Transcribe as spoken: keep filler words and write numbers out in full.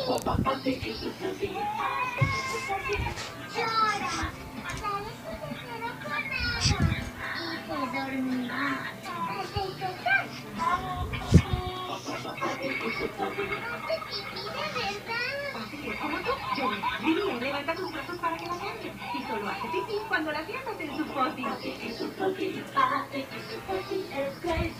Llora. Sabes que te quiero con agua. Y se dormirá. Hace tocar. Hace pipí de verdad. Así que como tú, Jenny, Vivi levanta tus brazos para que la cambien. Y solo hace pipí cuando la sientas en su potty. Hace que su potty, hace que su potty es crazy.